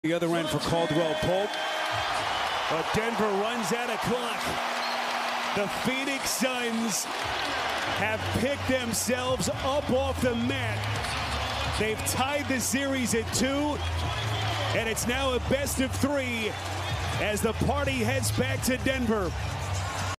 The other end for Caldwell Pope. But Denver runs out of clock. The Phoenix Suns have picked themselves up off the mat. They've tied the series at 2, and it's now a best of 3 as the party heads back to Denver.